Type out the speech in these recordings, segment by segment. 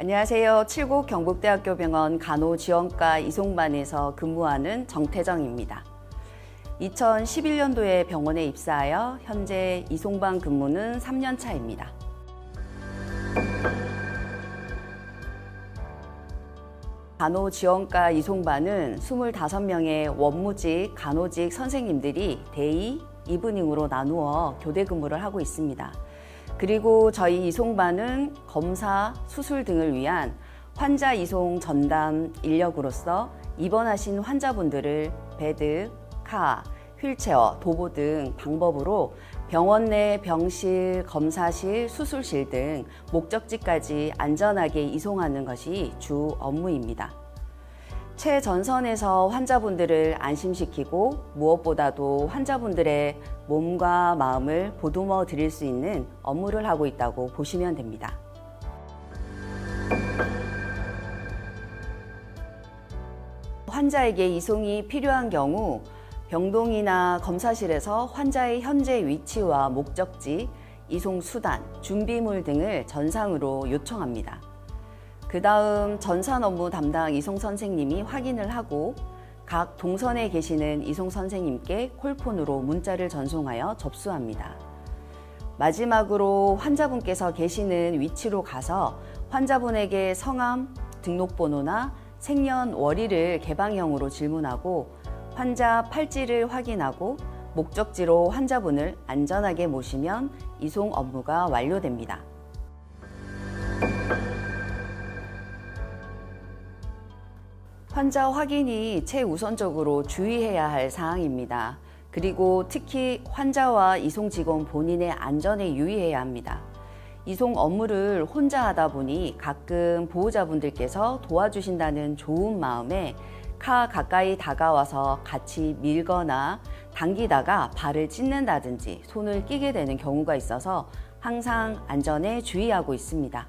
안녕하세요. 칠곡 경북대학교 병원 간호지원과 이송반에서 근무하는 정태정입니다. 2011년도에 병원에 입사하여 현재 이송반 근무는 3년 차입니다. 간호지원과 이송반은 25명의 원무직, 간호직 선생님들이 데이, 이브닝으로 나누어 교대 근무를 하고 있습니다. 그리고 저희 이송반은 검사, 수술 등을 위한 환자 이송 전담 인력으로서 입원하신 환자분들을 베드, 카, 휠체어, 도보 등 방법으로 병원 내 병실, 검사실, 수술실 등 목적지까지 안전하게 이송하는 것이 주 업무입니다. 최전선에서 환자분들을 안심시키고 무엇보다도 환자분들의 몸과 마음을 보듬어 드릴 수 있는 업무를 하고 있다고 보시면 됩니다. 환자에게 이송이 필요한 경우 병동이나 검사실에서 환자의 현재 위치와 목적지, 이송 수단, 준비물 등을 전상으로 요청합니다. 그 다음 전산 업무 담당 이송 선생님이 확인을 하고 각 동선에 계시는 이송 선생님께 콜폰으로 문자를 전송하여 접수합니다. 마지막으로 환자분께서 계시는 위치로 가서 환자분에게 성함, 등록번호나 생년월일을 개방형으로 질문하고 환자 팔찌를 확인하고 목적지로 환자분을 안전하게 모시면 이송 업무가 완료됩니다. 환자 확인이 최우선적으로 주의해야 할 사항입니다. 그리고 특히 환자와 이송 직원 본인의 안전에 유의해야 합니다. 이송 업무를 혼자 하다 보니 가끔 보호자분들께서 도와주신다는 좋은 마음에 카 가까이 다가와서 같이 밀거나 당기다가 발을 찢는다든지 손을 끼게 되는 경우가 있어서 항상 안전에 주의하고 있습니다.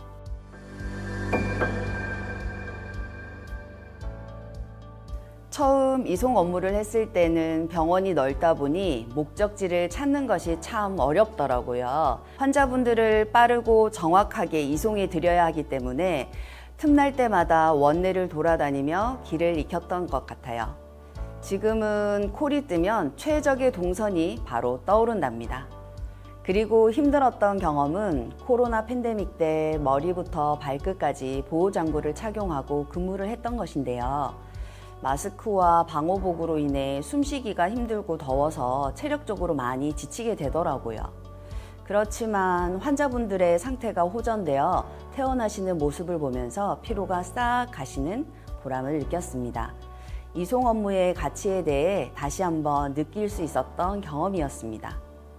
처음 이송 업무를 했을 때는 병원이 넓다 보니 목적지를 찾는 것이 참 어렵더라고요. 환자분들을 빠르고 정확하게 이송해 드려야 하기 때문에 틈날 때마다 원내를 돌아다니며 길을 익혔던 것 같아요. 지금은 콜이 뜨면 최적의 동선이 바로 떠오른답니다. 그리고 힘들었던 경험은 코로나 팬데믹 때 머리부터 발끝까지 보호장구를 착용하고 근무를 했던 것인데요. 마스크와 방호복으로 인해 숨쉬기가 힘들고 더워서 체력적으로 많이 지치게 되더라고요. 그렇지만 환자분들의 상태가 호전되어 퇴원하시는 모습을 보면서 피로가 싹 가시는 보람을 느꼈습니다. 이송 업무의 가치에 대해 다시 한번 느낄 수 있었던 경험이었습니다.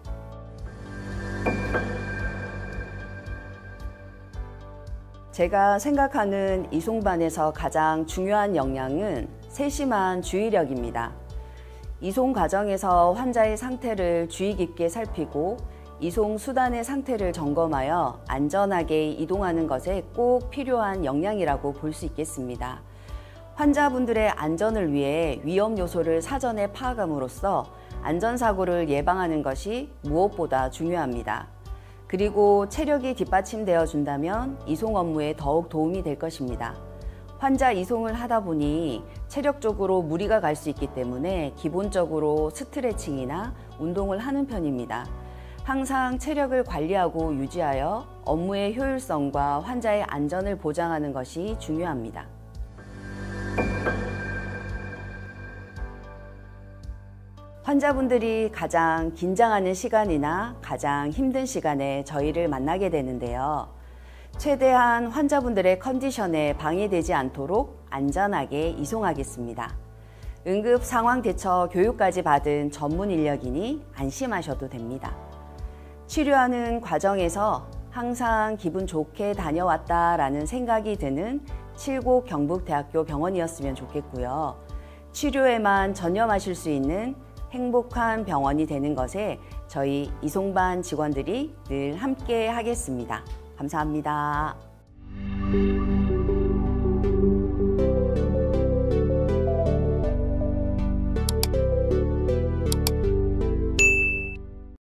제가 생각하는 이송반에서 가장 중요한 역량은 세심한 주의력입니다. 이송 과정에서 환자의 상태를 주의 깊게 살피고 이송 수단의 상태를 점검하여 안전하게 이동하는 것에 꼭 필요한 역량이라고 볼 수 있겠습니다. 환자분들의 안전을 위해 위험 요소를 사전에 파악함으로써 안전사고를 예방하는 것이 무엇보다 중요합니다. 그리고 체력이 뒷받침되어 준다면 이송 업무에 더욱 도움이 될 것입니다. 환자 이송을 하다 보니 체력적으로 무리가 갈 수 있기 때문에 기본적으로 스트레칭이나 운동을 하는 편입니다. 항상 체력을 관리하고 유지하여 업무의 효율성과 환자의 안전을 보장하는 것이 중요합니다. 환자분들이 가장 긴장하는 시간이나 가장 힘든 시간에 저희를 만나게 되는데요. 최대한 환자분들의 컨디션에 방해되지 않도록 안전하게 이송하겠습니다. 응급 상황 대처 교육까지 받은 전문 인력이니 안심하셔도 됩니다. 치료하는 과정에서 항상 기분 좋게 다녀왔다라는 생각이 드는 칠곡 경북대학교 병원이었으면 좋겠고요. 치료에만 전념하실 수 있는 행복한 병원이 되는 것에 저희 이송반 직원들이 늘 함께 하겠습니다. 감사합니다.